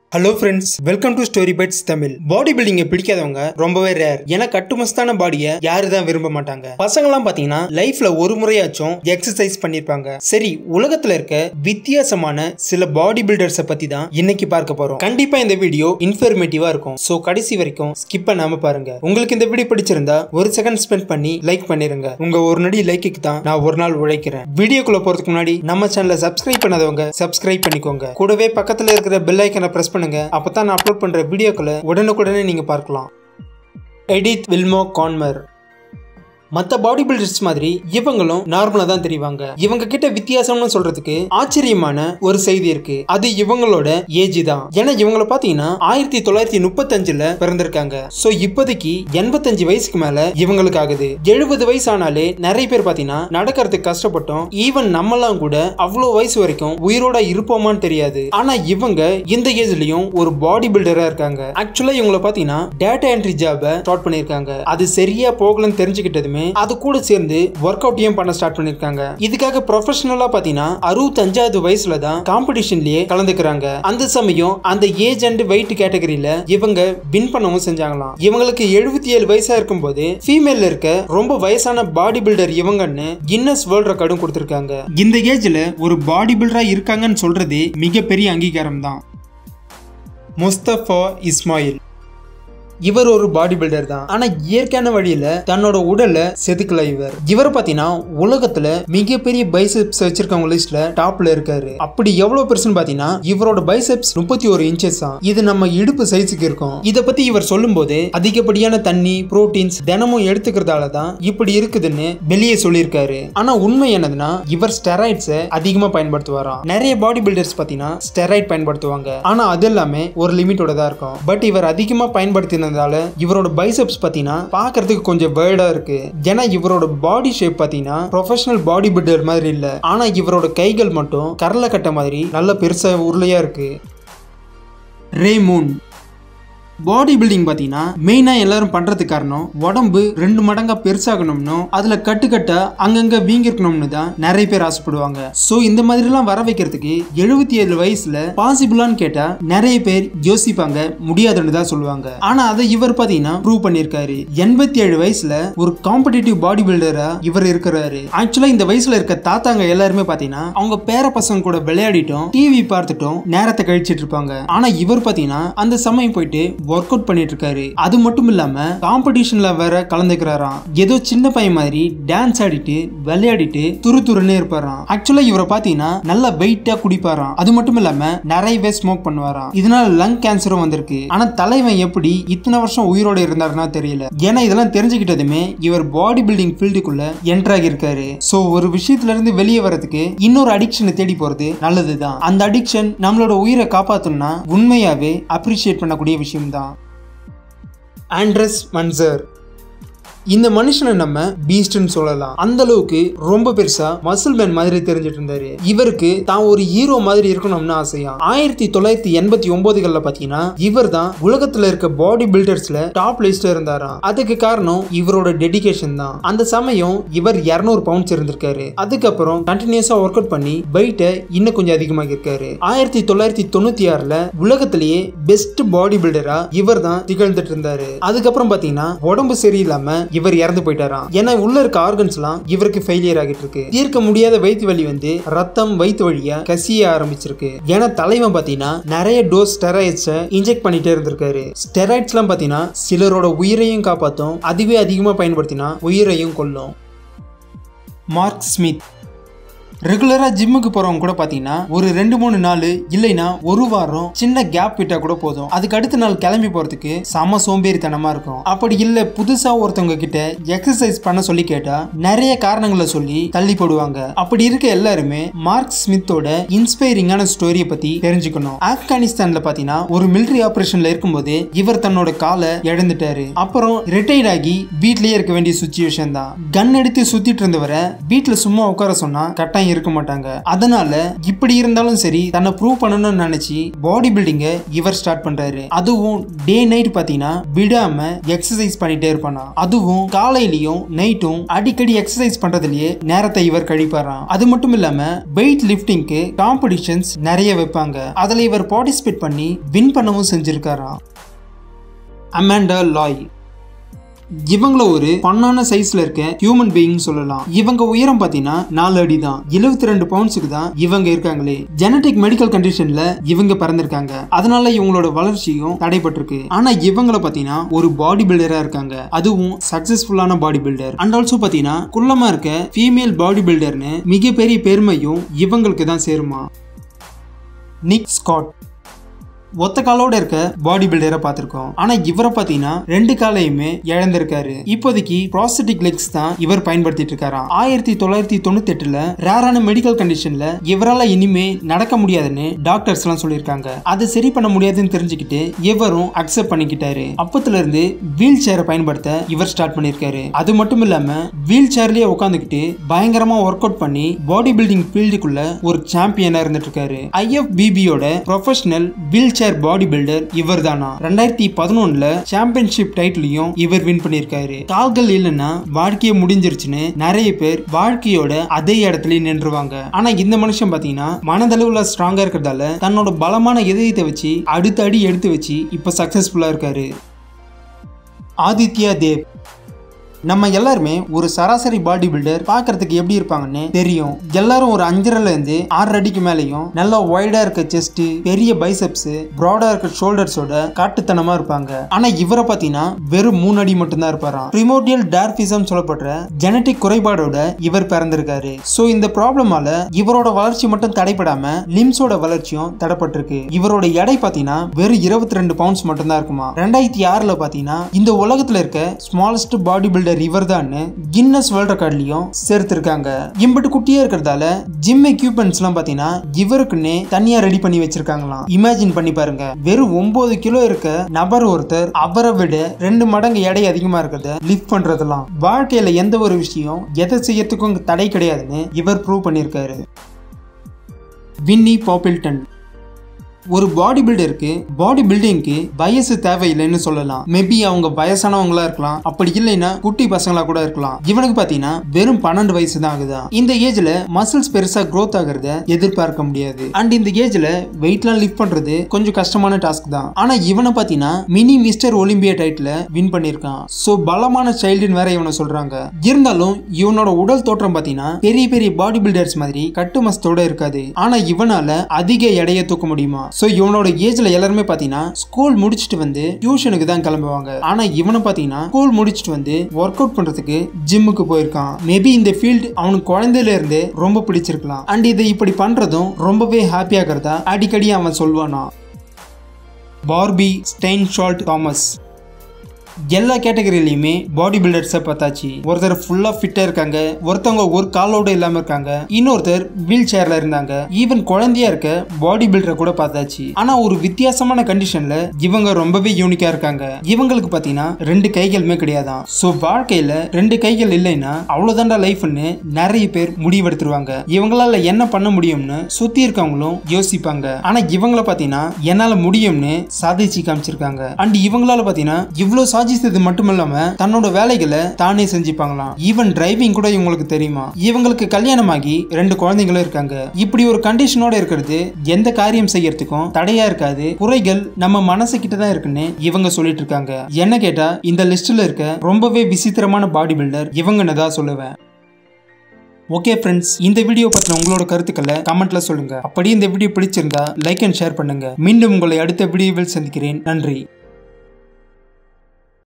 Hello friends, welcome to StoryBytesTamil. Bodybuilding பிடிக்காதவங்க ரொம்பவே rare. ஏன்னா கட்டுமஸ்தான பாடியை யாரு தான் விரும்ப மாட்டாங்க. பசங்கலாம் பாத்தீங்கன்னா லைஃப்ல ஒரு முறையாச்சும் எக்ஸசைஸ் பண்ணிருப்பாங்க. சரி, உலகத்துல இருக்க வித்தியாசமான சில பாடி பில்டர்ஸை பத்தி தான் இன்னைக்கு பார்க்க போறோம். கண்டிப்பா இந்த வீடியோ இன்ஃபர்மேட்டிவா இருக்கும். சோ கடைசி வரைக்கும் ஸ்கிப் பண்ணாம பாருங்க. உங்களுக்கு இந்த வீடியோ பிடிச்சிருந்தா ஒரு செகண்ட் ஸ்பெண்ட் பண்ணி லைக் பண்ணிருங்க. உங்க ஒரு நொடி லைக்குக்கு தான் நான் ஒரு நாள் உழைக்கிறேன். வீடியோக்குள்ள போறதுக்கு முன்னாடி நம்ம சேனலை சப்ஸ்கிரைப் பண்ணாதவங்க சப்ஸ்கிரைப் பண்ணிக்கோங்க. கூடவே பக்கத்துல இருக்கிற பெல் ஐக்கனை பிரஸ் பண்ணுங்க. அப்பதான் நான் அப்லோட் பண்ற வீடியோக்களை உடனுக்குடனே நீங்க பார்க்கலாம். எடித் வில்மோ கான்மர். மத்த பாடி பில்டர்ஸ் மாதிரி இவங்களும் நார்மலா தான் தெரிவாங்க. இவங்க கிட்ட வித்தியாசம்னு சொல்றதுக்கு ஆச்சரியமான ஒரு செய்தி இருக்கு. அது இவங்களோட ஏஜ் தான். ஏன்னா இவங்கள பாத்தீங்கன்னா 1935ல பிறந்திருக்காங்க. சோ இப்போதைக்கு 85 வயசுக்கு மேல இவங்களுக்கு ஆகுது. 70 வயசு ஆனாலே நிறைய பேர் பாத்தீங்கன்னா நடக்கிறதுக்கு கஷ்டப்பட்டோம். ஈவன் நம்மலாம் கூட அவ்வளவு வயசு வரைக்கும் உயிரோட இருப்போமான்னு தெரியாது. ஆனா இவங்க இந்த ஏஜ்லயும் ஒரு பாடி பில்டரா இருக்காங்க. ஆக்சுவலா இவங்கள பாத்தீங்கன்னா டேட்டா என்ட்ரி ஜாப ஸ்டார்ட் பண்ணிருக்காங்க. அது சரியா போகலன்னு தெரிஞ்சுக்கிட்டதுமே அது கூட சேர்ந்து ஒர்க் அவுட்டையும் பண்ண ஸ்டார்ட் பண்ணிருக்காங்க. இதுக்காக ப்ரொஃபஷனலா பாத்தீங்கன்னா 65வது வயசுல தான் காம்படிஷன்லயே கலந்துக்கிறாங்க. அந்த சமயம் அந்த ஏஜ் அண்ட் வெயிட் கேட்டகரியில இவங்க வின் பண்ணவும் செஞ்சாங்களாம். இவங்களுக்கு 77 வயசா இருக்கும் போது ஃபீமேல்ல இருக்க ரொம்ப வயசான பாடி பில்டர் இவங்கன்னு கின்னஸ் வேர்ல்ட் ரெக்கார்டும் கொடுத்திருக்காங்க. இந்த ஏஜ்ல ஒரு பாடி பில்டரா இருக்காங்கன்னு சொல்றது மிகப்பெரிய அங்கீகாரம் தான். முஸ்தபா இஸ்மாயில். இவர் ஒரு பாடி பில்டர் தான். ஆனா இயற்கையான வழியில தன்னோட உடலை செதுக்கல. இவர் பாத்தீங்கன்னா உலகத்துல மிகப்பெரிய பைசெப்ஸ் வச்சிருக்கவங்க லிஸ்ட்ல டாப்ல இருக்காரு. அப்படி எவ்வளவு பெருசுன்னு பாத்தீங்கன்னா இவரோட பைசெப்ஸ் 31 இன்ச்சஸ் தான். இது நம்ம இடுப்பு சைஸுக்கு இருக்கும். இத பத்தி இவர் சொல்லும் போது அதிகப்படியான தண்ணி, புரோட்டீன்ஸ் தினமும் எடுத்துக்கிறதால தான் இப்படி இருக்குதுன்னு வெளியே சொல்லியிருக்காரு. ஆனா உண்மை என்னதுன்னா இவர் ஸ்டெராய்ட்ஸை அதிகமா பயன்படுத்துவாராம். நிறைய பாடி பில்டர்ஸ் பாத்தீங்கன்னா ஸ்டெராய்ட் பயன்படுத்துவாங்க. ஆனா அது எல்லாமே ஒரு லிமிட்டோட தான் இருக்கும். பட் இவர் அதிகமா பயன்படுத்தின இவரோட பைசெப்ஸ் பாத்தீங்கன்னா பாக்குறதுக்கு கொஞ்சம் வேர்டா இருக்கு. ஏன்னா இவரோட பாடி ஷேப் பாத்தீங்கன்னா ப்ரொஃபஷனல் பாடி பில்டர் மாதிரி இல்ல. ஆனா இவரோட கைகள் மட்டும் கரல கட்ட மாதிரி நல்ல பெருசா உருளையா இருக்கு. ரேமூன். பாடி பில்டிங் பாத்தீங்கன்னா மெயினா எல்லாரும் பண்றதுக்கு காரணம் உடம்பு 2 மடங்கா பெருசாகணும்னு அதுல கட்டுக்கட்டா அங்கங்க வீங்கி இருக்கணும்னு தான் நிறைய பேர் ஆசைப்படுவாங்க. சோ இந்த மாதிரி எல்லாம் வர வைக்கிறதுக்கு 77 வயசுல பாசிபிளான்னு கேட்டா நிறைய பேர் யோசிப்பாங்க, முடியாதுன்னு தான் சொல்லுவாங்க. ஆனா அதை இவர் பாத்தீங்கன்னா ப்ரூவ் பண்ணிருக்காரு. 87 வயசுல ஒரு காம்படிட்டிவ் பாடி பில்டரா இவர் இருக்கிறாரு. ஆக்சுவலா இந்த வயசுல இருக்க தாத்தாங்க எல்லாருமே பாத்தீங்கன்னா அவங்க பேர பசங்க கூட விளையாடிட்டும் டிவி பார்த்துட்டும் நேரத்தை கழிச்சிட்டு இருப்பாங்க. ஆனா இவர் பாத்தீங்கன்னா அந்த சமயம் போயிட்டு ஒர்க் அவுட் பண்ணிட்டு இருக்காரு. அது மட்டும் இல்லாம காம்படிஷன்ல வேற கலந்துக்கிறாராம். ஏதோ சின்ன பையன் மாதிரி டான்ஸ் ஆடிட்டு விளையாடிட்டு துருதுருன்னு இருப்பாராம். ஆக்சுவலா இவரை பாத்தீங்கன்னா நல்லா வெயிட்டா குடிப்பாராம். அது மட்டும் இல்லாம நிறையவே ஸ்மோக் பண்ணுவாராம். இதனால லங் கேன்சரும் வந்திருக்கு. ஆனா தலைவன் எப்படி இத்தனை வருஷம் உயிரோட இருந்தாருன்னா தெரியல. ஏன்னா இதெல்லாம் தெரிஞ்சுக்கிட்டதுமே இவர் பாடி பில்டிங் ஃபீல்டுக்குள்ள என்டர் ஆகியிருக்காரு. சோ ஒரு விஷயத்துல இருந்து வெளியே வரதுக்கு இன்னொரு அடிக்ஷனை தேடி போறது நல்லதுதான். அந்த அடிக்ஷன் நம்மளோட உயிரை காப்பாத்தணும்னா உண்மையாவே அப்ரிஷியேட் பண்ணக்கூடிய விஷயம் தான். Andreas Munzer. இந்த மனுஷனை நம்ம பீஸ்ட்னு சொல்லலாம். அந்த அளவுக்கு ரொம்ப பெருசா மசில் மேன் மாதிரி தெரிஞ்சிட்டு இருந்தாரு. இவருக்கு தான் ஒரு ஹீரோ மாதிரி இருக்கணும்னு ஆசையா. 1989ல பாத்தீங்கன்னா இவர் தான் உலகத்துல இருக்க பாடி பில்டர்ஸ்ல டாப் லிஸ்ட்ல இருந்தாராம். அதுக்கு காரணம் இவரோட டெடிகேஷன் தான். அந்த சமயம் இவர் 200 பவுண்ட்ஸ் இருந்திருக்காரு. அதுக்கப்புறம் கண்டினியூஸா ஒர்க் அவுட் பண்ணி வெயிட்டை இன்னும் கொஞ்சம் அதிகமாக இருக்காரு. 1996ல உலகத்திலேயே பெஸ்ட் பாடி பில்டரா இவர் தான் திகழ்ந்துட்டு இருந்தாரு. அதுக்கப்புறம் பாத்தீங்கன்னா உடம்பு சரியில்லாம இவர் இறந்து போயிட்டாராம். ஏன்னா உள்ள இருக்க ஆர்கன்ஸ் எல்லாம் இவருக்கு ஃபெயிலியர் ஆகிட்டு இருக்கு. தீர்க்க முடியாத வயிற்று வலி வந்து ரத்தம் வயிற்று வழியா கசிய ஆரம்பிச்சிருக்கு. ஏன்னா தலைவன் பாத்தீங்கன்னா நிறைய டோஸ் ஸ்டெராய்ட்ஸை இன்ஜெக்ட் பண்ணிட்டே இருந்திருக்காரு. ஸ்டெராய்ட்ஸ் எல்லாம் பாத்தீங்கன்னா சிலரோட உயிரையும் காப்பாத்தும், அதுவே அதிகமா பயன்படுத்தினா உயிரையும் கொல்லும். Mark Smith. ரெகுலரா ஜிம்முக்கு போறவங்க கூட பாத்தீங்கன்னா ஒரு 2-3 நாள் இல்லைன்னா ஒரு வாரம் சின்ன கேப் விட்டா கூட போதும். அதுக்கு அடுத்த நாள் கிளம்பி போறதுக்கு சம சோம்பேறித்தனமா இருக்கும். அப்படி இல்ல புதுசா ஒருத்தவங்க கிட்ட எக்ஸசைஸ் பண்ண சொல்லி கேட்டா நிறைய காரணங்களை சொல்லி தள்ளி போடுவாங்க. அப்படி இருக்க எல்லாருமே மார்க் ஸ்மித்தோட இன்ஸ்பைரிங்கான ஸ்டோரியை பத்தி தெரிஞ்சுக்கணும். ஆப்கானிஸ்தான்ல பாத்தீங்கன்னா ஒரு மிலிட்டரி ஆபரேஷன்ல இருக்கும்போது இவர் தன்னோட காலை இழந்துட்டாரு. அப்புறம் ரிட்டையர்ட் ஆகி வீட்லயே இருக்க வேண்டிய சுச்சுவேஷன் தான். கன் எடுத்து சுத்திட்டு இருந்தவரை வீட்டுல சும்மா உட்கார சொன்னா கட்டாயம் எல்லாம் இருக்க மாட்டாங்க. அதனால இப்படி இருந்தாலும் சரி தன்னை ப்ரூவ் பண்ணணும்னு நினைச்சு பாடி பில்டிங்க இவர் ஸ்டார்ட் பண்றாரு. அதுவும் டே நைட் பாத்தீங்கன்னா விடாம எக்ஸசைஸ் பண்ணிட்டே இருப்பானா. அதுவும் காலையிலயும் நைட்டும் அடிக்கடி எக்ஸசைஸ் பண்றதுலயே நேரத்தை இவர் கழிப்பாராம். அது மட்டும் இல்லாம வெயிட் லிஃப்டிங்க்கு காம்படிஷன்ஸ் நிறைய வைப்பாங்க. அதுல இவர் பார்ட்டிசிபேட் பண்ணி வின் பண்ணவும் செஞ்சிருக்காராம். அமாண்டா லாய் இவங்கள ஒரு பண்ணான சைஸ்ல இருக்க ஹியூமன் பீயிங் சொல்லலாம். இவங்க உயரம் பாத்தீங்கன்னா 4 அடி தான். 72 பவுண்ட்ஸுக்கு தான் இவங்க இருக்காங்களே. ஜெனடிக் மெடிக்கல் கண்டிஷன்ல இவங்க பிறந்திருக்காங்க. அதனால இவங்களோட வளர்ச்சியும் தடைப்பட்டிருக்கு. ஆனா இவங்கள பாத்தீங்கன்னா ஒரு பாடி பில்டரா இருக்காங்க. அதுவும் சக்சஸ்ஃபுல்லான பாடி பில்டர். அண்ட் ஆல்சோ பாத்தீங்கன்னா குள்ளமா இருக்க ஃபீமேல் பாடி பில்டர்னு மிகப்பெரிய பெருமையும் இவங்களுக்கு தான் சேருமா. நிக் ஸ்காட் ஒத்த காலோட இருக்க பாடி பில்டரை பார்த்திருக்கோம். ஆனா இவரை பாத்தீங்கன்னா 2 காலையுமே இழந்திருக்காரு. இப்போதைக்கு ப்ராஸ்தட்டிக் லெக்ஸ் தான் இவர் பயன்படுத்திட்டு இருக்காராம். 1998ல ரேரான மெடிக்கல் கண்டிஷன்ல இவரால இனிமே நடக்க முடியாதுன்னு டாக்டர்ஸ் எல்லாம் சொல்லியிருக்காங்க. அதை சரி பண்ண முடியாதுன்னு தெரிஞ்சுக்கிட்டு இவரும் அக்செப்ட் பண்ணிக்கிட்டாரு. அப்பத்துல இருந்து வீல் சேரை பயன்படுத்த இவர் ஸ்டார்ட் பண்ணிருக்காரு. அது மட்டும் இல்லாம வீல் சேர்லயே உட்காந்துக்கிட்டு பயங்கரமா ஒர்க் அவுட் பண்ணி பாடி பில்டிங் ஃபீல்டுக்குள்ள ஒரு சாம்பியனா இருந்துட்டு இருக்காரு. IFBBயோட professional wheelchair body builder இவர் தானா. 2011ல சாம்பியன்ஷிப் டைட்டிலையும் இவர் வின் பண்ணிருக்காரு. கால்கள் இல்லைன்னா வாழ்க்கைய முடிஞ்சிருச்சுன்னு நிறைய பேர் வாழ்க்கையோட அதே இடத்துல நின்றுவாங்க. ஆனா இந்த மனுஷன் பாத்தீங்கன்னா மனதளவுல ஸ்ட்ராங்கா இருக்கிறதால தன்னோட பலமான இதயத்தை வச்சு அடுத்த அடி எடுத்து வச்சு இப்ப சக்சஸ்ஃபுல்லா இருக்காரு. ஆதித்யா தேவ் நம்ம எல்லாருமே ஒரு சராசரி பாடி பில்டர் பாக்குறதுக்கு எப்படி இருப்பாங்கன்னு தெரியும். எல்லாரும் ஒரு 5.5 இருந்து 6 அடிக்கு மேலையும் நல்லா வைடா இருக்க செஸ்ட், பெரிய பைசெப்ஸ், பிராடா இருக்க ஷோல்டர்ஸோட காட்டுத்தனமா இருப்பாங்க. ஆனா இவரை பாத்தீங்கன்னா வெறும் 3 அடி மட்டும் தான் இருப்பாராம். பிரிமோர்டியல் டார்பிசம் சொல்லப்படுற ஜெனடிக் குறைபாடோட இவர் பிறந்திருக்காரு. சோ இந்த ப்ராப்ளமால இவரோட வளர்ச்சி மட்டும் தடைப்படாம லிம்ஸோட வளர்ச்சியும் தடைப்பட்டிருக்கு. இவரோட எடை பாத்தீங்கன்னா வெறும் 22 பவுண்ட்ஸ் மட்டும் தான் இருக்குமா. 2006ல பாத்தீங்கன்னா இந்த உலகத்துல இருக்க ஸ்மாலஸ்ட் பாடி பில்டர் இவர் தான் கின்னஸ் வேர்ல்ட் ரெக்கார்ட்லயும் சேர்த்திருக்காங்க. இம்பட்டு குட்டியா இருக்கிறதால ஜிம் எக்யூப்மெண்ட்ஸ் எல்லாம் பாத்தீங்கன்னா இவருக்குன்னே தனியா ரெடி பண்ணி வச்சிருக்காங்களாம். இமேஜின் பண்ணி பாருங்க, வெறும் 9 கிலோ இருக்க நபர் ஒருத்தர் அவரை விட 2 மடங்கு எடை அதிகமா இருக்கிறத லிஃப்ட் பண்றதெல்லாம் வாழ்க்கையில எந்த ஒரு விஷயம் எதை செய்யறதுக்கும் தடை கிடையாதுன்னு இவர் ப்ரூவ் பண்ணிருக்காரு. வின்னி பாப்பிள்டன் ஒரு பாடி பில்டருக்கு பாடி பில்டிங்க்கு வயசு தேவையில்லைன்னு சொல்லலாம். மேபி அவங்க வயசானவங்களா இருக்கலாம், அப்படி இல்லைன்னா குட்டி பசங்களா கூட இருக்கலாம். இவனுக்கு பாத்தீங்கன்னா வெறும் 12 வயசு தான் ஆகுதா. இந்த ஏஜ்ல மசில்ஸ் பெருசா க்ரோத் ஆகிறத எதிர்பார்க்க முடியாது. அண்ட் இந்த ஏஜ்ல வெயிட்லாம் லிஃப்ட் பண்றது கொஞ்சம் கஷ்டமான டாஸ்க் தான். ஆனா இவனை பாத்தீங்கன்னா மினி மிஸ்டர் ஒலிம்பியா டைட்டில வின் பண்ணிருக்கான். சோ பலமான சைல்டுன்னு வேற இவனை சொல்றாங்க. இருந்தாலும் இவனோட உடல் தோற்றம் பாத்தீங்கன்னா பெரிய பெரிய பாடி பில்டர்ஸ் மாதிரி கட்டுமஸ்தோட இருக்காது. ஆனா இவனால அதிக எடையை தூக்க முடியுமா. சோ இவனோட ஏஜ்ல எல்லாருமே பாத்தீங்கன்னா ஸ்கூல் முடிச்சிட்டு வந்து டியூஷனுக்கு தான் கிளம்புவாங்க. ஆனா இவனை பாத்தீங்கன்னா ஸ்கூல் முடிச்சிட்டு வந்து ஒர்க் அவுட் பண்றதுக்கு ஜிம்முக்கு போயிருக்கான். மேபி இந்த ஃபீல்ட் அவனுக்கு குழந்தையில இருந்தே ரொம்ப பிடிச்சிருக்கலாம். அண்ட் இதை இப்படி பண்றதும் ரொம்பவே ஹாப்பியா இருக்கிறதா அடிக்கடி அவன் சொல்வானா. பார்பி ஸ்டெயின்ஷால்ட் தாமஸ் எல்லா கேட்டகரியிலுமே பாடி பில்டர்ஸை பார்த்தாச்சு. ஒருத்தர் ஃபுல்லா ஃபிட்டா இருக்காங்க, ஒருத்தவங்க ஒரு காலோட இல்லாம இருக்காங்க, இன்னொருத்தர் வீல் சேர்ல இருந்தாங்க, ஈவன் குழந்தையா இருக்க பாடி பில்டரை கூட பார்த்தாச்சு. ஆனா ஒரு வித்தியாசமான கண்டிஷன்ல இவங்க ரொம்பவே யூனிக்கா இருக்காங்க. இவங்களுக்கு பாத்தீங்கன்னா 2 கைகளுமே கிடையாதான். சோ வாழ்க்கையில 2 கைகள் இல்லைன்னா அவ்வளவுதான்டா லைஃப்னு நிறைய பேர் முடிவெடுத்துருவாங்க. இவங்களால என்ன பண்ண முடியும்னு சுத்தி இருக்கவங்களும் யோசிப்பாங்க. ஆனா இவங்கள பாத்தீங்கன்னா என்னால முடியும்னு சாதிச்சு காமிச்சிருக்காங்க. அண்ட் இவங்களால பாத்தீங்கன்னா இவ்வளவு சாதிச்சது மட்டும் இல்லாம தன்னோட வேலைகளை தானே செஞ்சுப்பாங்களாம். ஈவன் டிரைவிங் கூட இவங்களுக்கு தெரியுமா. இவங்களுக்கு கல்யாணமாகி 2 குழந்தைங்களும் இருக்காங்க. இப்படி ஒரு கண்டிஷனோட இருக்கிறது எந்த காரியம் செய்யறதுக்கும் தடையா இருக்காது. குறைகள் நம்ம மனசு கிட்ட தான் இருக்குன்னு இவங்க சொல்லிட்டு இருக்காங்க. என்ன கேட்டா இந்த லிஸ்ட்ல இருக்க ரொம்பவே விசித்திரமான பாடி பில்டர் இவங்கன்னு தான் சொல்லுவேன். ஓகே ஃப்ரெண்ட்ஸ், இந்த வீடியோ பத்தின உங்களோட கருத்துக்களை கமெண்ட்ல சொல்லுங்க. அப்படியே இந்த வீடியோ பிடிச்சிருந்தா லைக் அண்ட் ஷேர் பண்ணுங்க. மீண்டும் உங்களை அடுத்த வீடியோவில் சந்திக்கிறேன். நன்றி.